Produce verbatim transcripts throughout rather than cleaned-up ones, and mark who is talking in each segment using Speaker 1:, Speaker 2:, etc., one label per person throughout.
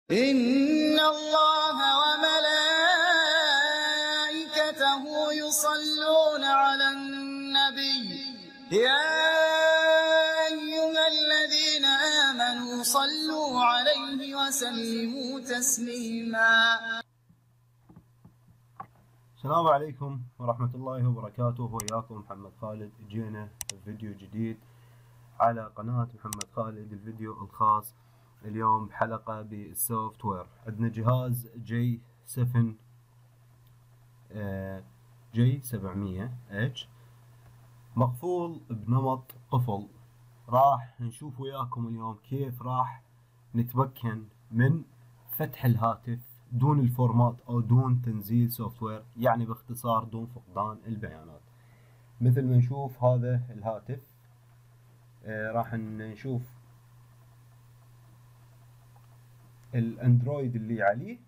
Speaker 1: إن الله وملائكته يصلون على النبي يا أيها الذين آمنوا صلوا عليه وسلموا تسليما.
Speaker 2: السلام عليكم ورحمة الله وبركاته، وياكم محمد خالد. جينا فيديو جديد على قناة محمد خالد، الفيديو الخاص اليوم بحلقة بالسوفت وير. عندنا جهاز جي سفن جي سبعمية اتش مقفول بنمط قفل. راح نشوف وياكم اليوم كيف راح نتمكن من فتح الهاتف دون الفورمات او دون تنزيل سوفت وير، يعني باختصار دون فقدان البيانات. مثل ما نشوف هذا الهاتف، آه راح نشوف الاندرويد اللي عليه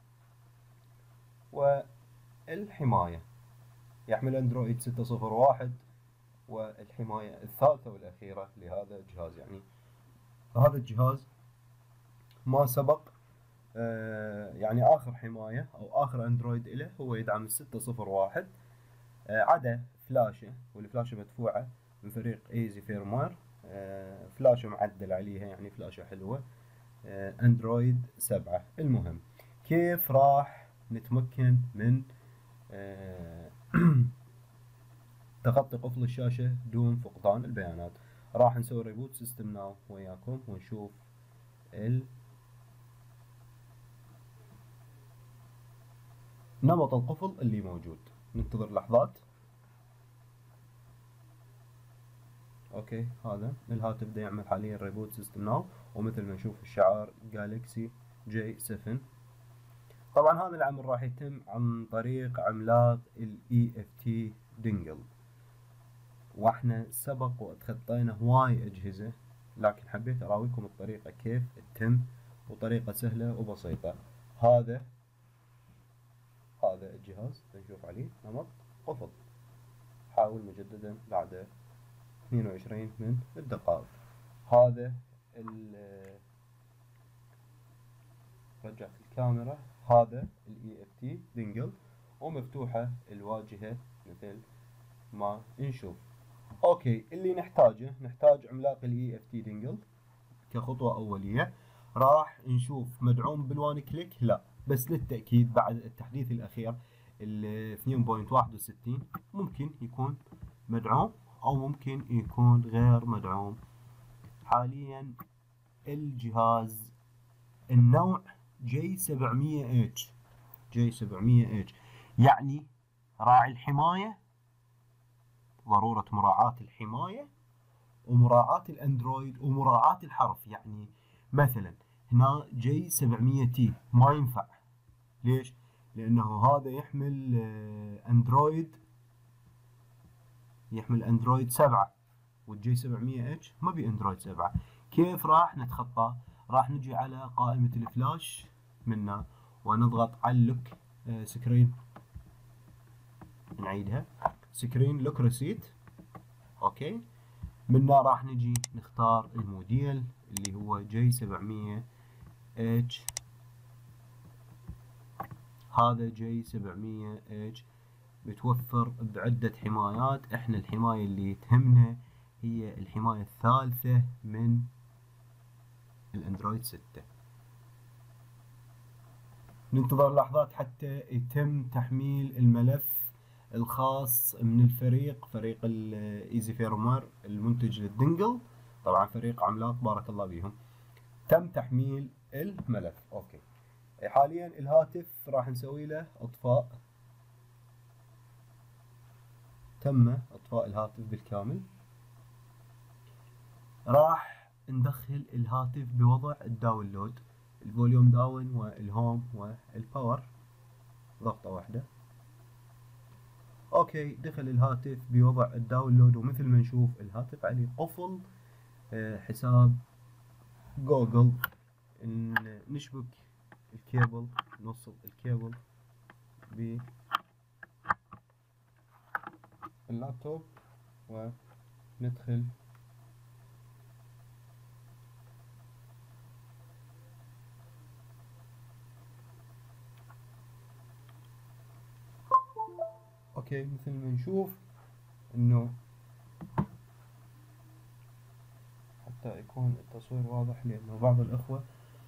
Speaker 2: والحماية. يحمل اندرويد ستة صفر واحد والحماية الثالثة والأخيرة لهذا الجهاز. يعني هذا الجهاز ما سبق، آه يعني آخر حماية أو آخر أندرويد إله هو يدعم الستة صفر واحد، آه عدا فلاشة، والفلاشة مدفوعة من فريق ايزي فيرموير، آه فلاشة معدل عليها، يعني فلاشة حلوة، آه اندرويد سبعة. المهم كيف راح نتمكن من آه تخطي قفل الشاشة دون فقدان البيانات. راح نسوي ريبوت سيستم ناو وياكم ونشوف ال نمط القفل اللي موجود. ننتظر لحظات. اوكي، هذا الهاتف دا يعمل حاليا ريبوت سيستم ناو، ومثل ما نشوف الشعار جالكسي جي سفن. طبعا هذا العمل راح يتم عن طريق عملاق الاي اف تي دينجل، واحنا سبق وتخطينا هواي اجهزة، لكن حبيت اراويكم الطريقة كيف تتم، وطريقة سهلة وبسيطة. هذا هذا الجهاز نشوف عليه نمط قفل. حاول مجددا بعد اثنين وعشرين من الدقائق. هذا رجعت الكاميرا، هذا الاي اف تي دينجل، ومفتوحة الواجهة مثل ما نشوف. اوكي، اللي نحتاجه نحتاج عملاق الاي اف تي دينجل كخطوة اولية. راح نشوف مدعوم بالوان كليك؟ لا، بس للتأكيد بعد التحديث الاخير ال اثنين نقطة واحد وستين ممكن يكون مدعوم او ممكن يكون غير مدعوم. حاليا الجهاز النوع جي سبعمية اتش جي سبعمية اتش، يعني راعي الحماية، ضرورة مراعاة الحماية ومراعاة الاندرويد ومراعاة الحرف. يعني مثلا هنا جي سبعمية تي ما ينفع. ليش؟ لانه هذا يحمل اندرويد يحمل اندرويد سبعة، والجي سبعمية اتش ما بي اندرويد سبعة. كيف راح نتخطى؟ راح نجي على قائمة الفلاش منا ونضغط على اللوك سكرين، نعيدها سكرين لوك ريسيت. اوكي، منا راح نجي نختار الموديل اللي هو جي سبعمية اتش. هذا جي سبعمية اتش بتوفر بعدة حمايات. احنا الحماية اللي تهمنا هي الحماية الثالثة من الاندرويد ستة. ننتظر لحظات حتى يتم تحميل الملف الخاص من الفريق، فريق الايزي فيرموير المنتج للدنجل، طبعا فريق عملاق بارك الله بيهم. تم تحميل الملف. اوكي، حاليا الهاتف راح نسوي له اطفاء. تم اطفاء الهاتف بالكامل. راح ندخل الهاتف بوضع الداونلود، الفوليوم داون والهوم والباور، ضغطة واحدة. اوكي، دخل الهاتف بوضع الداونلود، ومثل ما نشوف الهاتف عليه قفل حساب جوجل. نشبك الكيبل، نوصل الكيبل باللابتوب وندخل اوكي مثل ما نشوف انه حتى يكون التصوير واضح لانه بعض الاخوة،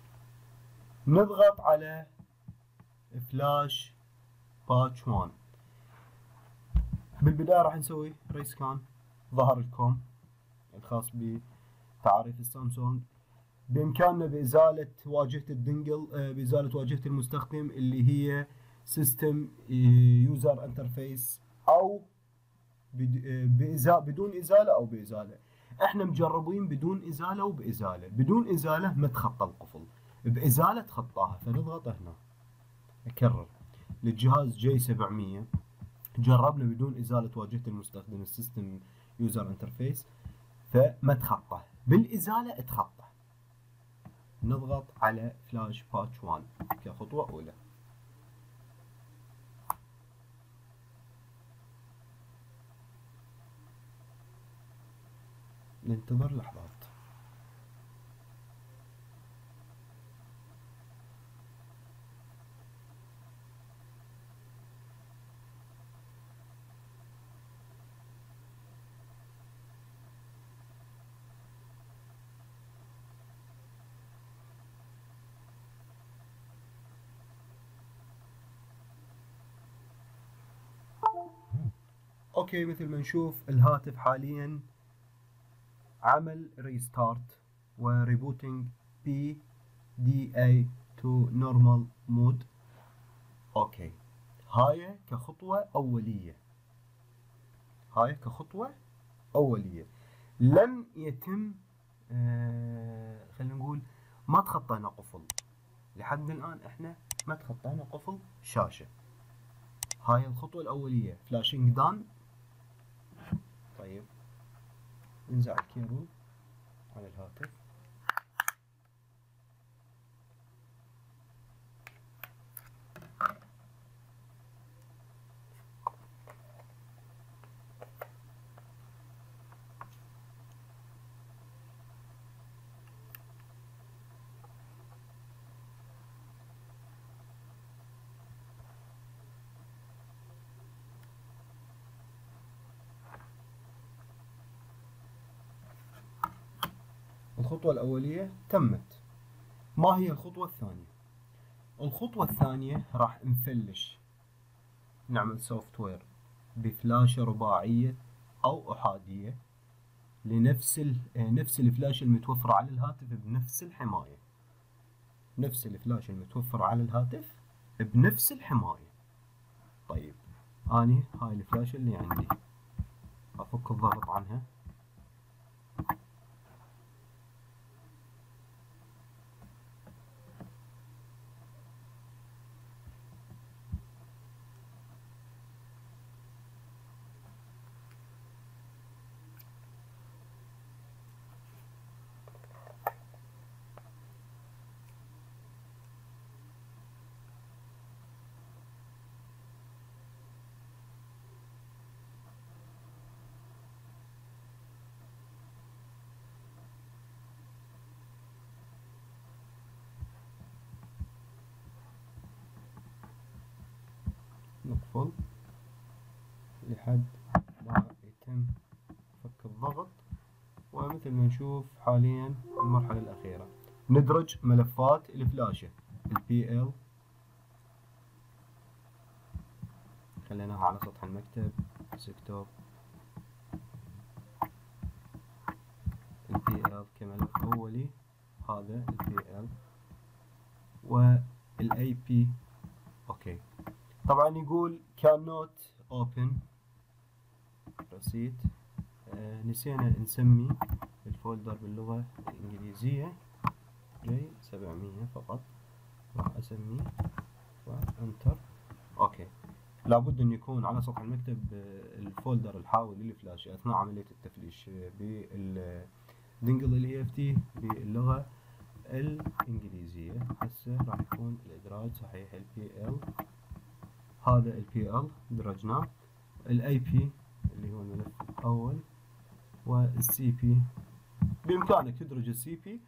Speaker 2: نضغط على فلاش باتش واحد. بالبداية راح نسوي ريسكان، ظهر الكوم الخاص بتعريف السامسونج. بإمكاننا بإزالة واجهة الدنجل، بإزالة واجهة المستخدم اللي هي سيستم يوزر انترفيس، أو بدون إزالة أو بإزالة. احنا مجربين بدون إزالة وبإزالة. بدون إزالة ما تخطى القفل، بإزالة تخطاها. فنضغط هنا أكرر. للجهاز جي سبعمية جربنا بدون إزالة واجهة المستخدم السيستم يوزر انترفيس فما تخطى، بالإزالة تخطى. نضغط على فلاش باتش واحد كخطوة أولى. ننتظر لحظات. اوكي مثل ما نشوف الهاتف حاليا عمل ريستارت وريبوتينج بي دي اي تو نورمال مود. اوكي هاي كخطوة اولية، هاي كخطوة اولية لم يتم آه خلينا نقول ما تخطينا قفل لحد الان. احنا ما تخطينا قفل شاشة. هاي الخطوة الاولية فلاشينج دان. طيب انزع الكيبل على الهاتف. الخطوة الأولية تمت. ما هي الخطوة الثانية؟ الخطوة الثانية راح نفلش نعمل سوفت وير بفلاشة رباعية أو أحادية لنفس نفس الفلاش المتوفر على الهاتف بنفس الحماية. نفس الفلاش المتوفر على الهاتف بنفس الحماية. طيب أني هاي الفلاشة اللي عندي أفك الضغط عنها. نقفل لحد ما يتم فك الضغط. ومثل ما نشوف حاليا المرحلة الأخيرة ندرج ملفات الفلاشة البي ال. خليناها على سطح المكتب ديسكتوب. البي ال كملف أولي هذا البي ال والاي بي. اوكي طبعا يقول cannot open receipt. آه نسينا نسمي الفولدر باللغة الإنجليزية جي سبعمية فقط. راح أسميه وانتر. اوكي لابد أن يكون على سطح المكتب الفولدر الحاوي للفلاش أثناء عملية التفليش بالدنجل ال إي إف تي باللغة الإنجليزية. هسه راح يكون الإدراج صحيح. البي ال هذا البي ال درجناه. الاي بي اللي هو الملف الأول والسي بي بإمكانك تدرج السي بي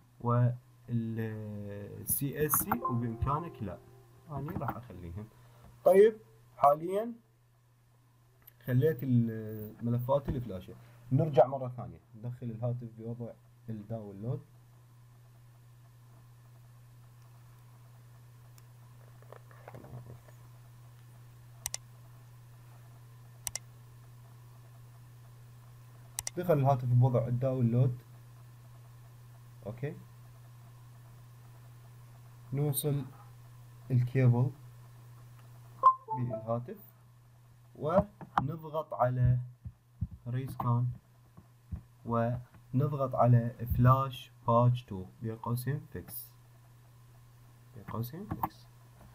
Speaker 2: والسي اس سي وبإمكانك لا. أنا راح أخليهم. طيب حاليا خليت الملفات الفلاشة. نرجع مرة ثانية ندخل الهاتف بوضع الداونلود. دخل الهاتف بوضع الداونلود. اوكي، نوصل الكيبل بالهاتف ونضغط على ريسكان ونضغط على فلاش باج تو بين قوسين فيكس بين قوسين فيكس.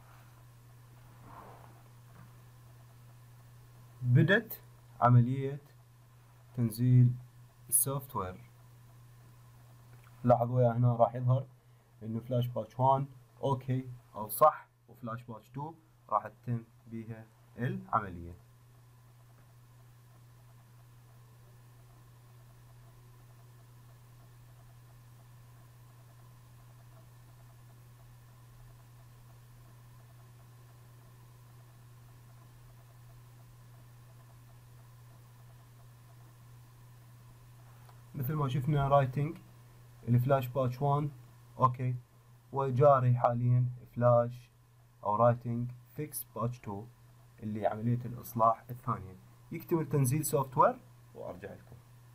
Speaker 2: بدت عملية تنزيل السوفت وير. لاحظوا ويا هنا راح يظهر انه فلاش باج واحد اوكي او صح، وفلاش باج اثنين راح تتم بها العملية. مثل ما شفنا رايتنج الفلاش باج واحد اوكي، وجاري حاليا فلاش او رايتنج فيكس باج اثنين اللي عملية الاصلاح الثانية. يكتمل تنزيل سوفت وير وارجع لكم.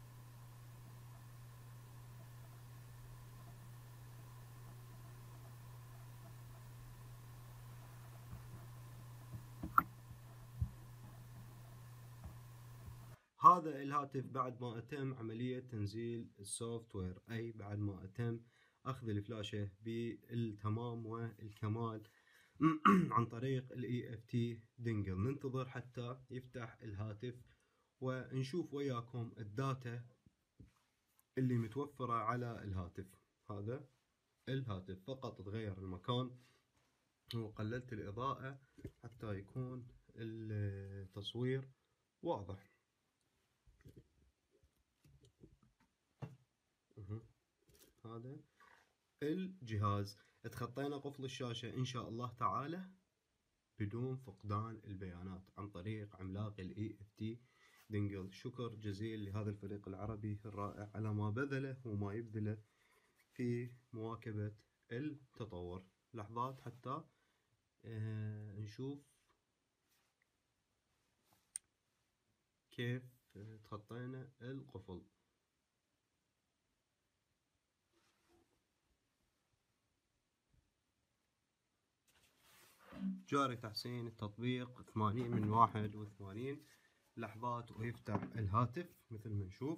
Speaker 2: هذا الهاتف بعد ما اتم عملية تنزيل السوفت وير، اي بعد ما اتم اخذ الفلاشة بالتمام والكمال عن طريق الاي اف تي دينجل. ننتظر حتى يفتح الهاتف ونشوف وياكم الداتا اللي متوفرة على الهاتف. هذا الهاتف فقط تغير المكان وقللت الإضاءة حتى يكون التصوير واضح. هذا الجهاز تخطينا قفل الشاشة إن شاء الله تعالى بدون فقدان البيانات عن طريق عملاق الاي اف تي دينجل. شكر جزيل لهذا الفريق العربي الرائع على ما بذله وما يبذله في مواكبة التطور. لحظات حتى آه نشوف كيف تخطينا القفل. جاري تحسين التطبيق ثمانين من واحد وثمانين لحظات ويفتح الهاتف مثل ما نشوف.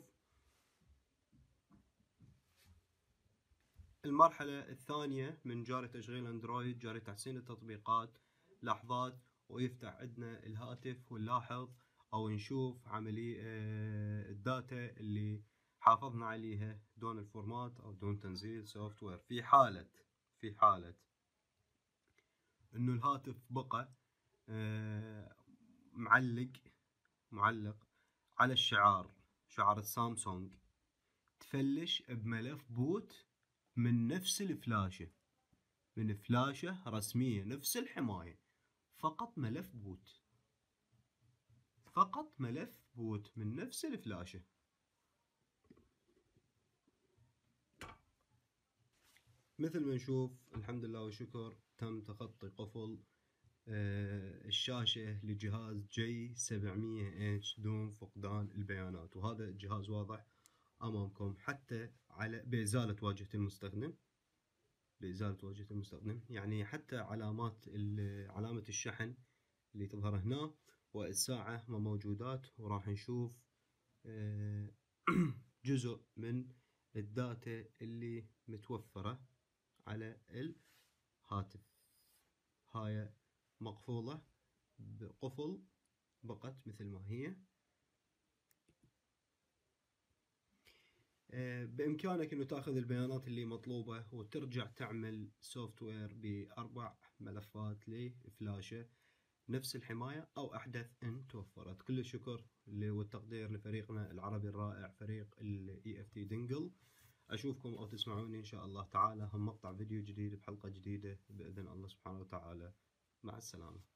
Speaker 2: المرحلة الثانية من جاري تشغيل اندرويد، جاري تحسين التطبيقات، لحظات ويفتح عندنا الهاتف ونلاحظ او نشوف عملية الداتا اللي حافظنا عليها دون الفورمات او دون تنزيل سوفت وير. في حالة في حالة انه الهاتف بقى معلق معلق على الشعار، شعار السامسونج، تفلش بملف بوت من نفس الفلاشة، من فلاشة رسمية نفس الحماية، فقط ملف بوت، فقط ملف بوت من نفس الفلاشة. مثل ما نشوف الحمد لله والشكر تم تخطي قفل آه الشاشة لجهاز جي سبعمية اتش دون فقدان البيانات. وهذا الجهاز واضح امامكم حتى على بإزالة واجهة المستخدم، بإزالة واجهة المستخدم، يعني حتى علامات علامة الشحن اللي تظهر هنا والساعة ما موجودات. وراح نشوف آه جزء من الداتا اللي متوفرة على الهاتف. هاي مقفولة بقفل بقت مثل ما هي. بإمكانك إنه تأخذ البيانات اللي مطلوبة وترجع تعمل سوفت وير بأربع ملفات لفلاشة نفس الحماية أو أحدث إن توفرت. كل الشكر والتقدير لفريقنا العربي الرائع فريق ال إي إف تي دينجل. أشوفكم أو تسمعوني إن شاء الله تعالى هم مقطع فيديو جديد بحلقة جديدة بإذن الله سبحانه وتعالى. مع السلامة.